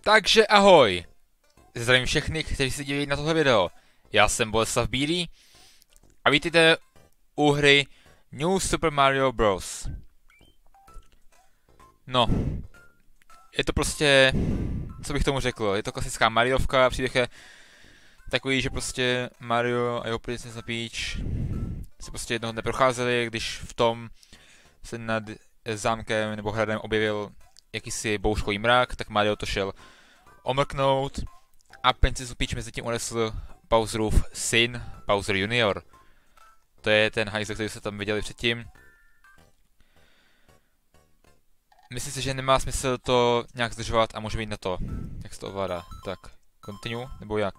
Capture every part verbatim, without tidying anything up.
Takže ahoj! Zdravím všechny, kteří se dívají na tohle video. Já jsem Boleslav Bílý a vítejte u hry New Super Mario Bros. No, je to prostě, co bych tomu řekl, je to klasická Mariovka, příběh je takový, že prostě Mario a jeho princezna Peach se prostě jednoho dne procházeli, když v tom se nad zámkem nebo hradem objevil jakýsi bouřkový mrak, tak Mario to šel omrknout a princezu Peach mezi tím unesl Bowserův syn, Bowser junior. To je ten hajzl, který jste tam viděli předtím. Myslím si, že nemá smysl to nějak zdržovat a může být na to, jak se to ovládá. Tak, continue, nebo jak?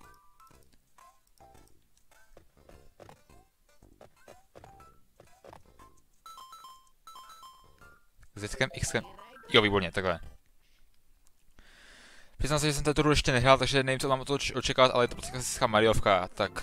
Zčkem, Xkem, jo výborně, takhle. Přiznám se, že jsem tuto hru ještě nehrál, takže nevím, co mám o to očekávat, ale je to prostě klasická Mariovka, tak...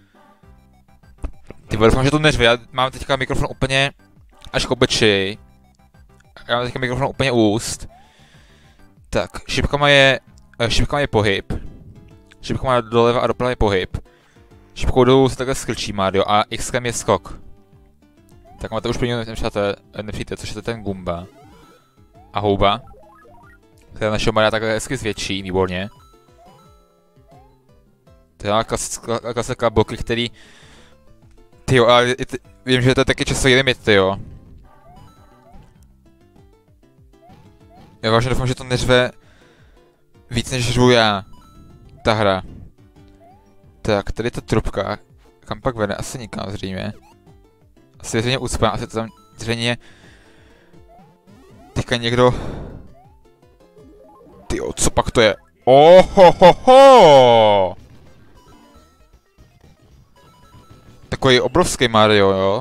Ty doufám, že to neřve, já mám teďka mikrofon úplně až k obličeji. Já mám teďka mikrofon úplně u úst. Tak, šipkama je... šipkama je pohyb. Šipkama doleva a doprava je pohyb. Šipkou dolů se takhle skrčí Mario a Xkem je skok. Tak máte už prvního nepřijte, což je ten Goomba. A houba. Která našeho Maria takhle hezky zvětší, výborně. To je klasická, klasická bloky, který... Tyjo, ale vím, že to je taky časový limit, tyjo. Já vážně doufám, že to neřve víc než řvu já. Ta hra. Tak, tady je ta trubka. Kam pak vede? Asi nikam zřejmě. Asi je zřejmě ucpá, asi to tam zřejmě... Teďka někdo... Tyjo, co pak to je? Ohohoho! Takový obrovský Mario, jo?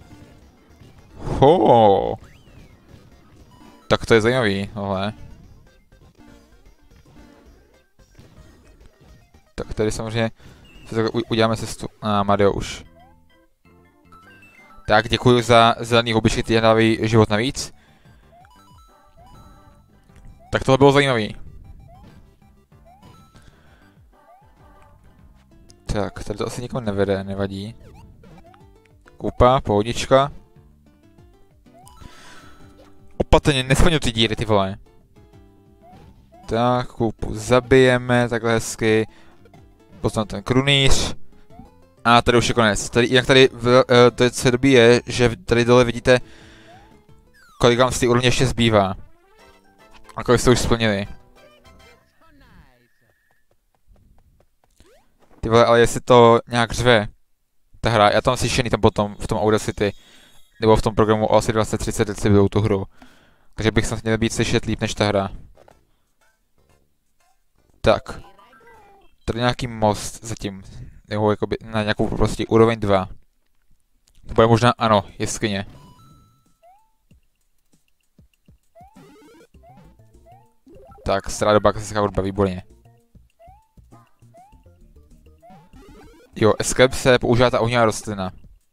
Ho. Tak to je zajímavý, tohle. Tak tady samozřejmě si uděláme cestu. A ah, Mario už. Tak, děkuji za zelený hubičky, ty dávají život navíc. Tak tohle bylo zajímavý. Tak, tady to asi nikomu nevede, nevadí. Kupa, pohodička. Opatrně, nesplňuji ty díry, ty vole. Tak, kupu zabijeme, takhle hezky. Poznám ten krunýř. A tady už je konec. Tady, jak tady v uh, té době je, že tady dole vidíte, kolik vám z té úrovně ještě zbývá. A kolik jste už splnili. Ty vole, ale jestli to nějak řve, ta hra, já tam slyšený tam potom v tom Audacity, nebo v tom programu asi dvacet třicet decibelů tu hru. Takže bych snad měl být slyšet líp než ta hra. Tak. Tady nějaký most zatím, nebo jakoby na nějakou prostě úroveň dva. To bude možná, ano, jeskyně. Tak, strádoba, klasická hudba, výborně. Jo, escape se používá ta ohnivá rostlina.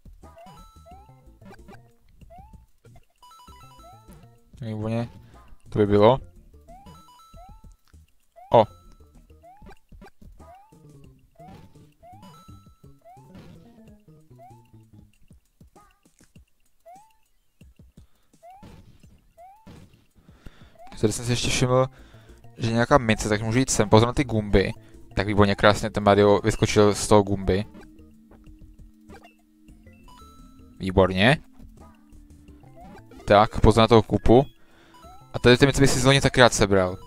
Výborně. To by bylo. O. Tady jsem si ještě všiml, že nějaká mince, tak můžu jít sem, pozor na ty Goomby. Tak výborně, krásně ten Mario vyskočil z toho Goomby. Výborně. Tak, pozor na toho kupu. A tady ty mince by si zvolně taky rád sebral.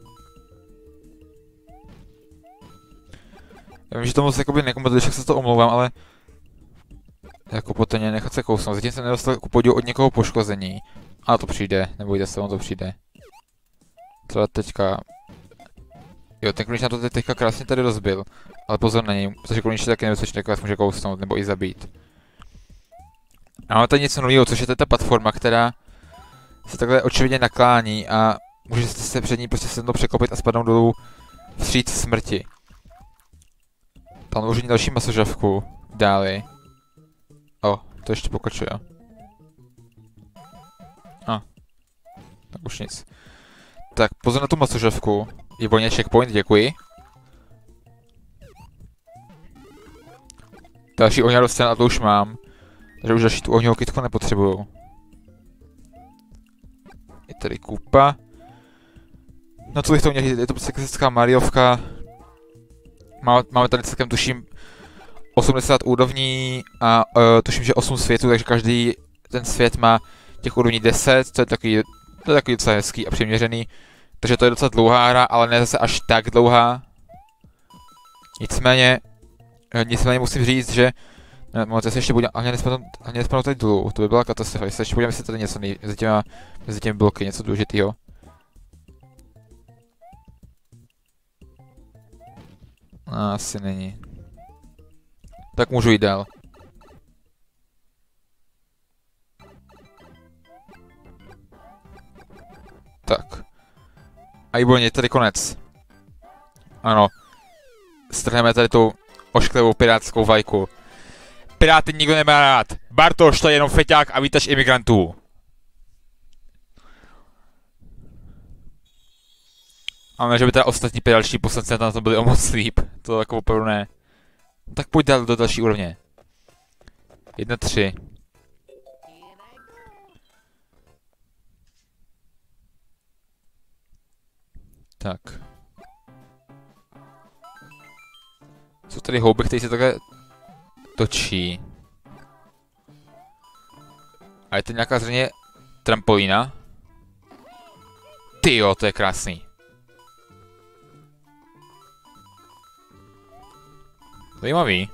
Já vím, že to moc jakoby nekomu, když se to omlouvám, ale... Jako poté nechat se kousnout. Zatím jsem nedostal ku podivu od někoho poškození. A to přijde, nebojte se, on to přijde. Co teďka... Jo, ten klíč na to teďka krásně tady rozbil. Ale pozor na něj, protože klíč taky nebezpečný, tak vás může kousnout, nebo i zabít. A máme tady něco nového, což je ta platforma, která se takhle očividně naklání a můžete se před ní prostě sednout překopit a spadnout dolů vstříc smrti. Tam už není další masožavku, dále. O, to ještě pokračuje. A, tak už nic. Tak, pozor na tu masožavku. Výborně, checkpoint, děkuji. Další ohňa dostane, a to už mám. Takže už další tu ohňovou kytku nepotřebuju. Je tady kupa. No co bych to měl říct, je to prostě klasická Mariovka. Máme, máme tady celkem tuším osmdesát úrovní a uh, tuším, že osm světů, takže každý ten svět má těch úrovní deset, to je takový, to je takový docela hezký a přiměřený. Takže to je docela dlouhá hra, ale ne zase až tak dlouhá. Nicméně, nicméně musím říct, že no, se ještě budeme, ani nespadnou tady dolů, to by byla katastrofa, jestli ještě budeme si tady něco nej, mezi, těma, mezi těmi bloky, něco důležitýho. Asi není. Tak můžu jít dál. Tak. A výborně, tady konec. Ano. Strhneme tady tu ošklivou pirátskou vlajku. Piráty nikdo nemá rád. Bartoš, to je jenom feťák a vítač imigrantů. Ale že by teda ostatní pirátští poslanci na to byli o moc líp. To jako opravdu ne. Tak pojď dál do další úrovně. Jedna, tři. Tak. Jsou tady houby, které se takhle točí. A je to nějaká zřejmě trampolína. Tyjo, to je krásný. Zajímavý.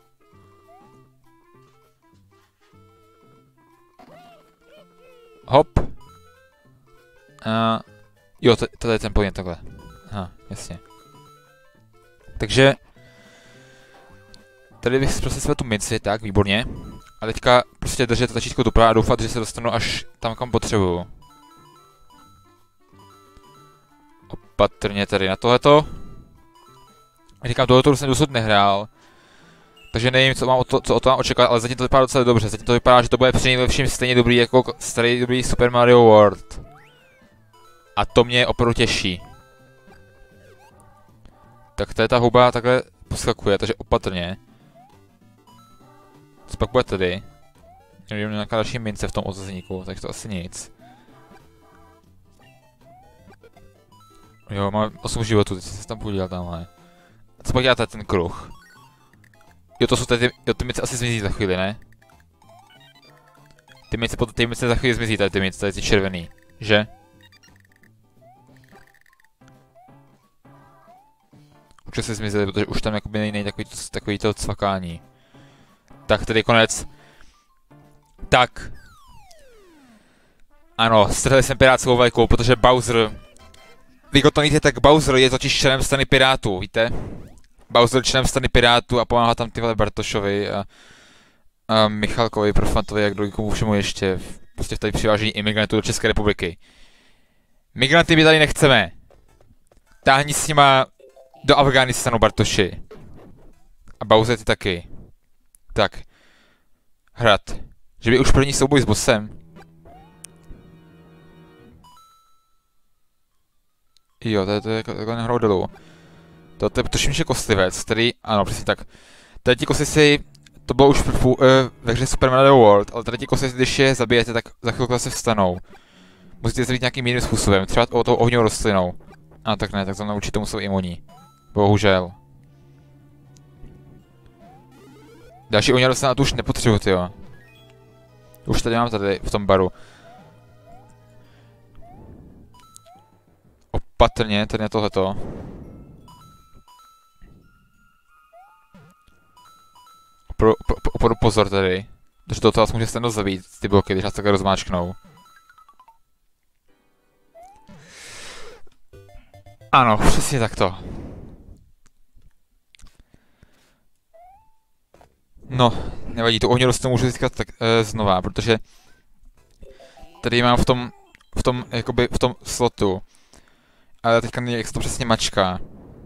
Hop. Uh, jo, to, to je trampolín takhle. Aha, jasně. Takže tady bych prostě své tu minci, tak, výborně. A teďka prostě držet tlačítko doprava a doufat, že se dostanu až tam, kam potřebuju. Opatrně tady na tohleto. Říkám, tohleto jsem dosud nehrál. Takže nevím, co mám o to, co o to mám očekávat, ale zatím to vypadá docela dobře. Zatím to vypadá, že to bude přinejlepším stejně dobrý jako starý dobrý Super Mario World. A to mě opravdu těší. Tak tady ta houba takhle poskakuje, takže opatrně. Co pak bude tady? Nevím, nějaká další mince v tom otazníku, takže to asi nic. Jo, mám osm životů, teď se tam podívat tamhle. Co pak dělá tady ten kruh? Jo, to jsou tady, jo, ty mince asi zmizí za chvíli, ne? Ty mince, ty mince za chvíli zmizí, tady ty mince, tady ty červený, že? Už se zmizely, protože už tam jakoby nejde takový, takový to cvakání. Tak, tady konec. Tak. Ano, strhli jsem pirátskou vlajku, protože Bowser... Vy to nevíte, tak Bowser je totiž členem strany pirátů, víte? Bowser členem strany pirátů a pomáhá tam tyhle Bartošovi a, a Michalkovi, Profantovi, jak druhý komu všemu ještě. Prostě tady přivážení imigrantů do České republiky. Migranty my tady nechceme. Táhni s nima do Afghánistanu, Bartoši. A Bowser ty taky. Tak. Hrad. Že by už první souboj s bossem. Jo, to je, to je takhle nehrou dolů. To, to je tuším, že kostlivec, který, ano, přesně tak. Tady ti kostlivci, to bylo už v, uh, ve hře Super Mario World, ale tady ti kostlivci, když je zabijete, tak za chvilku zase vstanou. Musíte je zabít nějakým jiným způsobem, třeba o tou ohňovou rostlinou. A tak ne, tak tam určitě musou imunní. Bohužel. Další ohňovou rostlina, to už nepotřebuji, tyjo. Už tady mám tady, v tom baru. Opatrně, tady na tohleto. Opravdu pozor tady. Protože to vás může snadno zabít, ty bloky, když vás takhle rozmáčknou. Ano, přesně takto. No, nevadí, tu ohňu rostlinou můžu získat tak e, znova, protože tady mám v tom, v tom, jakoby v tom slotu. Ale teďka nevím, jak se to přesně mačká.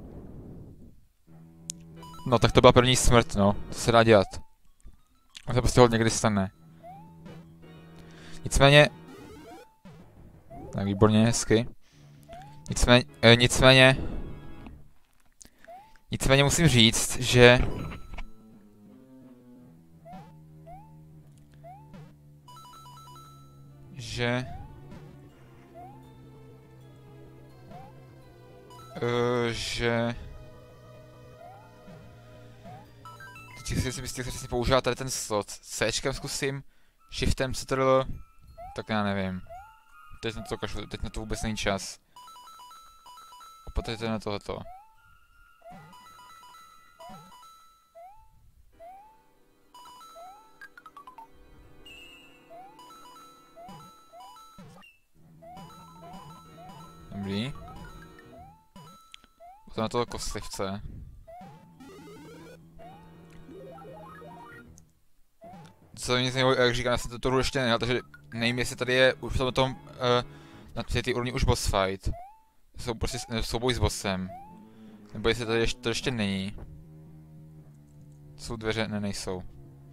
No, tak to byla první smrt, no. Co se dá dělat? A to prostě hodně někdy stane. Nicméně... Tak výborně, hezky. Nicméně, e, nicméně... Nicméně musím říct, že... Že... Uh, že... Teď si myslím, že přesně používá tady ten slot. Cčkem zkusím, shiftem ctrl, tak já nevím. Teď na to, kašlu, teď na to vůbec není čas. Opatrujte na tohleto. Dobrý. Potom na toho kostlivce. Co mě znělo, jak říkám, já jsem to tu ještě nehrál, takže nevím, jestli tady je už v tom, tom uh, na té úrovni už boss fight. Jsou prostě souboj s bossem. Nebo jestli tady ještě, to ještě není. Jsou dveře? Ne, nejsou.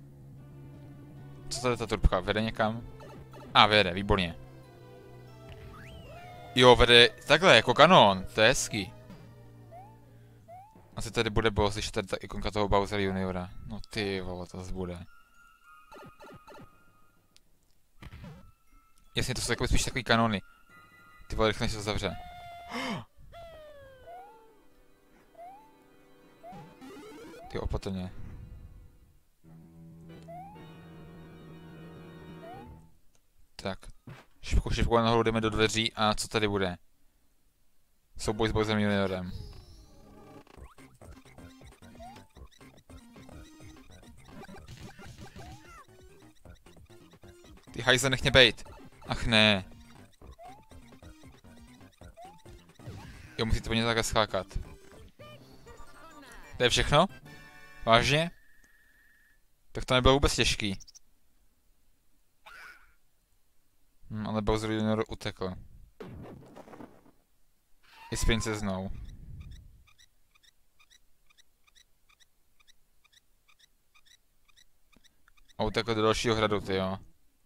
Co tady ta trubka? Vede někam? A, ah, vede, výborně. Jo, vede takhle, jako kanon, to je hezký. Asi tady bude boss, když tady ta ikonka toho Bowser juniora. No ty vole, to zase bude. Jasně, to jsou jako spíš takový kanony. Ty vole, rychle se to zavře. Ty opatrně. Tak. Šipku, šipku nahoru jdeme do dveří a co tady bude? Souboj s Bowserem juniorem. Ty hajzle nech mě bejt. Ach ne. Jo, musíte po ně takhle skákat. To je všechno? Vážně? Tak to nebylo vůbec těžký. Hm, ale Bowser junior utekl. I s princeznou. A utekl do dalšího hradu, ty jo.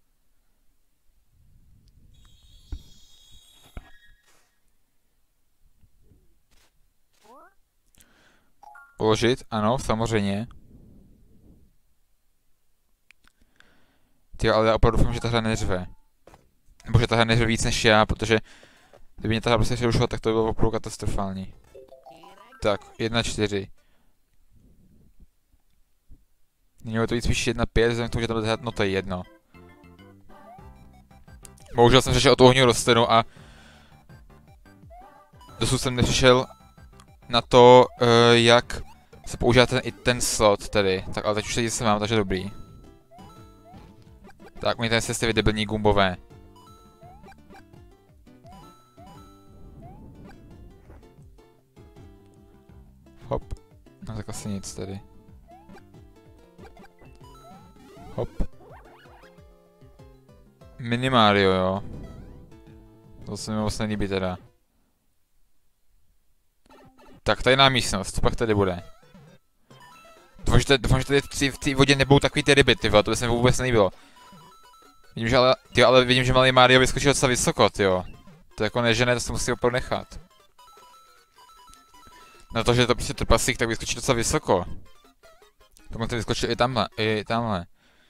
Uložit? Ano, samozřejmě. Ty, ale já opravdu doufám, že ta hra neřve. Nebo že ta hra neřve víc než já, protože kdyby mě ta hra prostě přerušila, tak to by bylo opravdu katastrofální. Tak, jedna čtyři. Mělo to být spíš jedna pět, vzhledem k tomu, že tam bude hrát, no to je jedno. Bohužel jsem řešil od ohňu rostlinu a dosud jsem nepřišel na to, uh, jak se používá ten, i ten slot tedy. Tak, ale teď už se mám, takže dobrý. Tak, oni tady se ty debilní gumbové. Hop. No tak asi nic tady. Hop. Mini Mario, jo. To se mi moc nelíbí teda. Tak, tajná místnost, co pak tady bude? Doufám, že, doufám, že tady v té vodě nebudou takový ty ryby, tyvo, to by se mi vůbec nelíbilo. Vidím, že ale, tyjo, ale vidím, že malý Mario vyskočil docela vysoko, tyjo. To jako nežené, to se musí opravdu nechat. Na to, že je to prostě trpasík, tak vyskočí docela vysoko. Dokonce vyskočil i tamhle, i tamhle.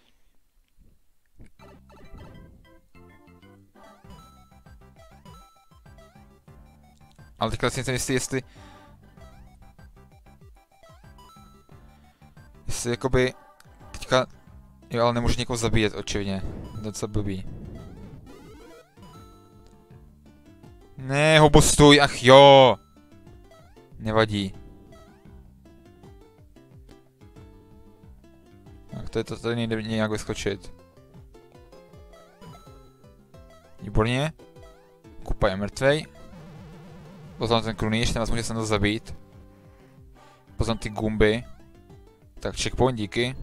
Ale teďka si nejsem jistý, jestli... Jestli jakoby... Teďka... Jo, ale nemůžu někoho zabíjet, očivně. Docela blbý. Ne, hobo stůj, ach jo! Nevadí. Tak to je to, tady nejde nějak vyskočit. Výborně. Kupa je mrtvej. Poznám ten krunýř, ten vás může snad zabít. Poznám ty gumby. Tak checkpoint, díky.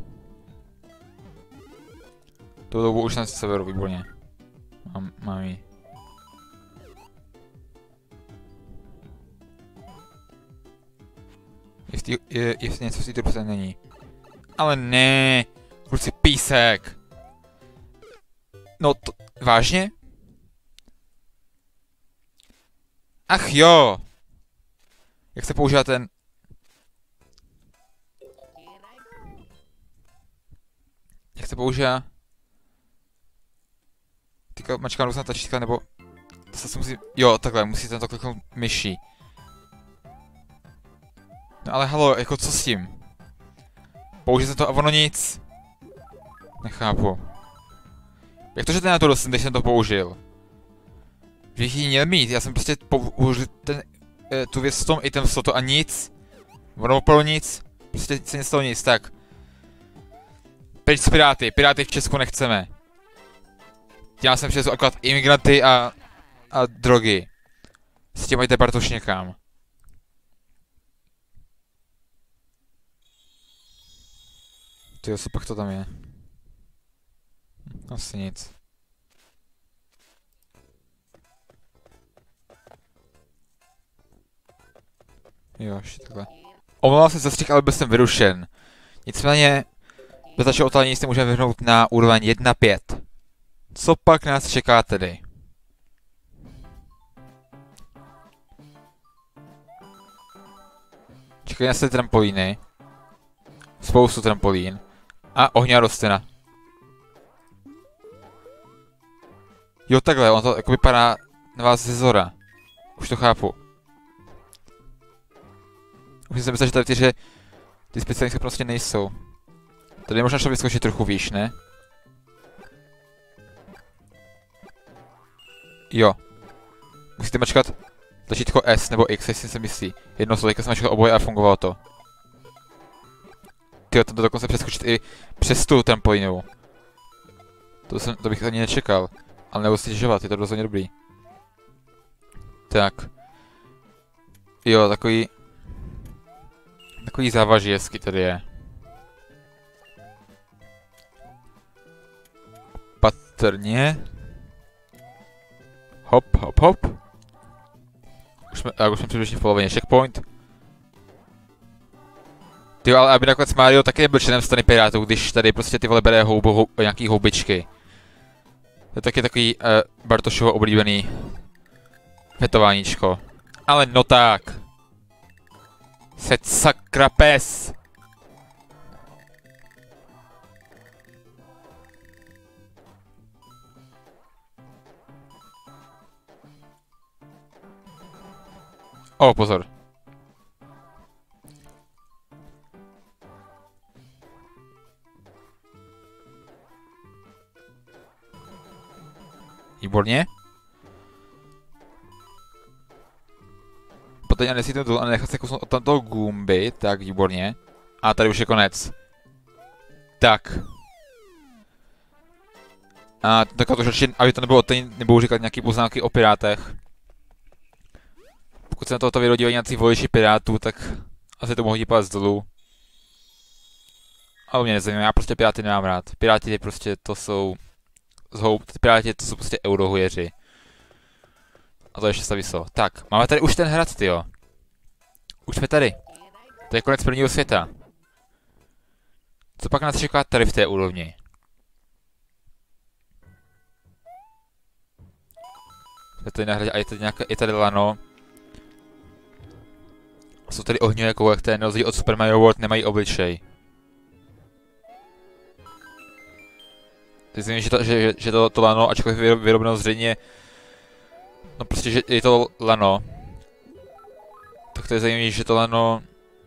Tu dobu už na severu, výborně. Mám, mám ji. Jestli, je, jestli něco v té trubce není. Ale ne, kluci, písek. No to, vážně? Ach jo! Jak se používá ten... Jak se používá... Teďka mačkám různá tlačítka, nebo... To se musí... Jo, takhle, musíte to kliknout myší. No ale halo, jako co s tím? Použijte to a ono nic. Nechápu. Jak to, že ten na to dostal, když jsem to použil? Že jich ji měl mít, já jsem prostě použil ten, e, tu věc v tom item slotu a nic. Ono opravdu nic. Prostě se nestalo nic, tak. Pryč z Piráty, Piráty v Česku nechceme. Já jsem přes akorát imigranty a, a drogy. S tím majte Bartoš někam. Tyjo, co pak to tam je? Asi nic. Jo, ještě takhle. Omlouvám se za střih, ale byl jsem vyrušen. Nicméně, bez dalšího otálení se můžeme vyhnout na úroveň jedna pět. Co pak nás čeká tedy? Čekají nás trampolíny. Spoustu trampolín. A ohňová rostlina. Jo, takhle, on to jako vypadá na vás ze zora. Už to chápu. Už jsem myslel, že tady ty, že ty speciální schopnosti nejsou. Tady možná šlo vyskočit trochu výš, ne? Jo. Musíte mačkat tlačítko S nebo X, jestli se myslí. Jedno slovo, teďka jsem mačkal oboje a fungovalo to. Tyjo, to dokonce přeskočit i přes tu trampolínu. To, jsem, to bych ani nečekal. Ale nebudu si těžovat, je to rozhodně dobrý. Tak. Jo, takový... Takový závaží hezky tady je. Patrně. Hop, hop, hop. Už jsme, už jsme přibližně v polovině. Checkpoint. Ty, ale aby nakonec Mario taky nebyl členem strany Pirátů, když tady prostě ty vole bere houbu, hou, nějaký houbičky. To je taky takový uh, Bartošovo oblíbený fetováníčko. Ale no tak. Set sakra pes. O, pozor. Výborně. Potom nesmíte tu a nechat se kousnout od tamtoho Goomby, tak výborně. A tady už je konec. Tak. A tak to řeči, aby to nebylo, tady nebudu říkat nějaký poznámky o pirátech. Pokud se na tohoto video dívají nějací voliči pirátů, tak asi to mohu hodit palec dolů. Ale mě nezajímá, já prostě piráty nemám rád. Piráti prostě to jsou... Zhoub, piráti to jsou prostě eurohujeři. A to ještě stavíso. Tak, máme tady už ten hrad, tyjo. Už jsme tady. To je konec prvního světa. Co pak nás čeká tady v té úrovni? Jsme tady na hradě a je tady nějaké, je tady lano. Jsou tady ohňové koule, které na rozdíl od Super Mario World nemají obličej. Teď znamená, že to, že, že to, to lano, ačkoliv je vyrobeno zřejmě... No prostě, že je to lano. Tak to je zajímavé, že to lano...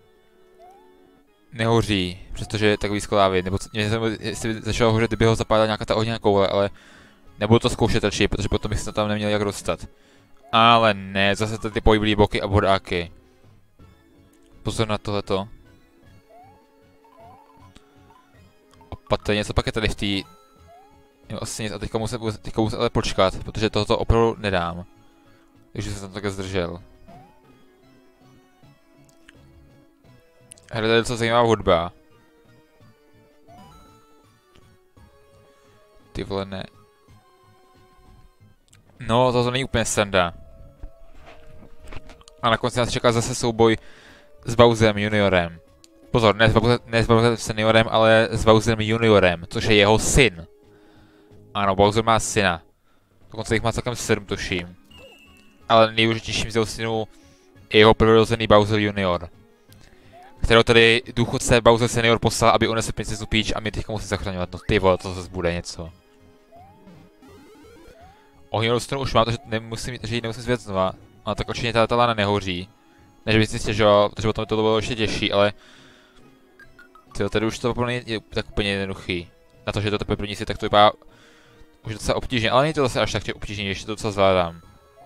nehoří, přestože je takový sklávy, nebo jestli by začalo hořet, kdyby ho zapálila nějaká ta ohňová koule, ale... Nebudu to zkoušet radši, protože potom bych se tam neměl jak dostat. Ale ne, zase tady ty pohyblý boky a bodáky. Pozor na tohleto. Opatrně, co pak je tady v té... Jo, asi nic, a teďka musím, teďka musím ale počkat, protože tohoto opravdu nedám. Takže jsem tam také zdržel. Hele, tady je docela zajímavá hudba. Ty vole, ne. No, to není úplně sranda. A nakonec nás čeká zase souboj s Bowserem juniorem. Pozor, ne s, Bowser, ne s Bowserem seniorem, ale s Bowserem juniorem, což je jeho syn. Ano, Bowser má syna. Dokonce jich má celkem sedm, tuším. ale nejdůležitějším z jeho synů je jeho prorozený Bowser junior, kterou tady důchodce Bowser senior poslal, aby unesl princezu Peach a my teďka musíme zachraňovat. No ty vole, to zase bude něco. Ohňovou stranu už mám, takže nemusím, že ji nemusím zvědět znova. A tak určitě ta lána nehoří. Než bych si stěžoval, protože potom to bylo ještě těžší, ale... Tyjo, tady už to úplně je tak úplně jednoduchý. Na to, že to teprve první si, tak to vypadá už docela obtížně, ale není to zase až tak obtížně, ještě to docela zvládám.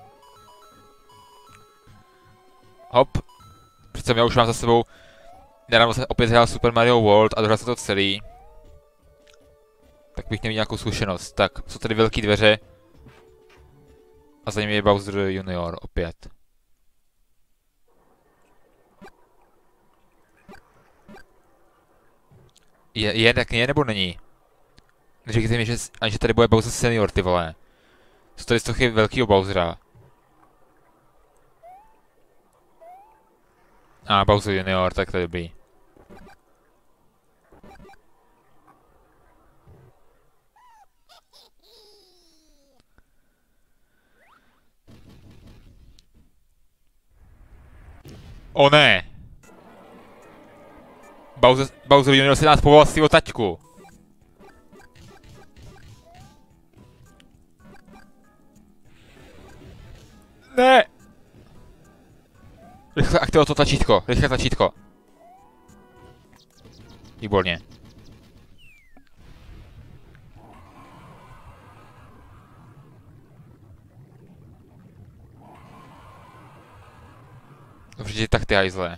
Hop. Přece já už mám za sebou... Nedávno jsem opět hrál Super Mario World a dohrál se to celý. Tak bych měl nějakou zkušenost. Tak, jsou tady velké dveře. A za nimi je Bowser junior opět. Je, je, tak je nebo není? Neříkejte mi, že, ani že tady bude Bowser senior, ty vole. Jsou tady stochy velkýho Bowsera. A ah, Bowser junior, tak to je dobrý. O ne! Bowser, Bowser junior si nás povolal svýho taťku. Ne! Rychle aktivovat to tlačítko, rychle tlačítko. Výborně. Dobře, tak ty hajzle.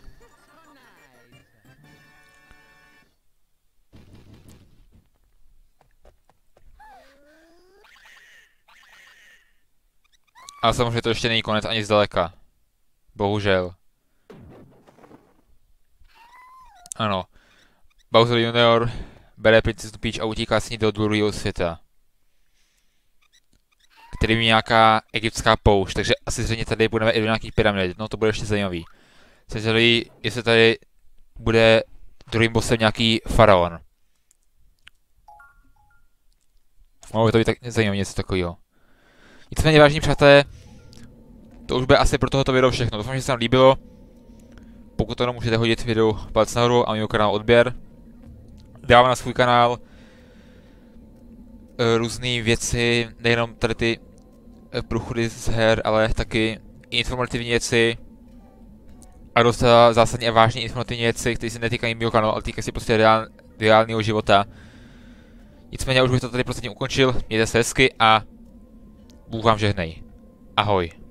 Ale samozřejmě to ještě není konec ani zdaleka. Bohužel. Ano. Bowser junior bere princezu Peach a utíká s ní do druhého světa. Který je nějaká egyptská poušť, takže asi zřejmě tady budeme i do nějakých pyramid, no to bude ještě zajímavý. Jsem zvědavý, jestli tady bude druhým bossem nějaký faraon. Mohlo by to být tak zajímavé něco takového. Nicméně, vážení přátelé, to už bude asi pro tohoto video všechno. Doufám, že se vám líbilo. Pokud ano, můžete hodit videu palec nahoru a mimo kanál odběr. Dávám na svůj kanál různé věci, nejenom tady ty průchody z her, ale taky informativní věci a dost zásadně a vážně informativní věci, které se netýkají mého kanálu, ale týkají se prostě reál, reálného života. Nicméně už bych to tady prostě ukončil, mějte se hezky a Bůh vám žehnej. Ahoj.